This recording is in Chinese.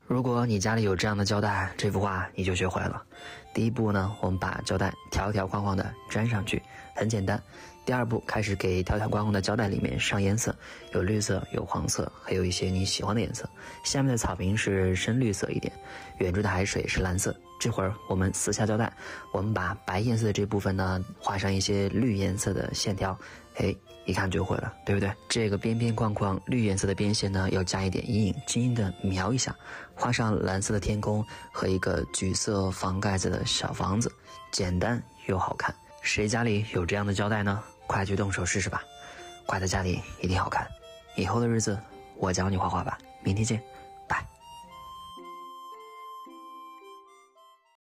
如果你家里有这样的胶带，这幅画你就学会了。第一步呢，我们把胶带条条框框的粘上去，很简单。第二步，开始给条条框框的胶带里面上颜色，有绿色，有黄色，还有一些你喜欢的颜色。下面的草坪是深绿色一点，远处的海水是蓝色。这会儿我们撕下胶带，我们把白颜色的这部分呢画上一些绿颜色的线条，一看就会了，对不对？这个边边框框绿颜色的边线呢，要加一点阴影，轻轻的描一下，画上蓝色的天空和一个橘色房盖子的小房子，简单又好看。谁家里有这样的胶带呢？快去动手试试吧，挂在家里一定好看。以后的日子，我教你画画吧。明天见。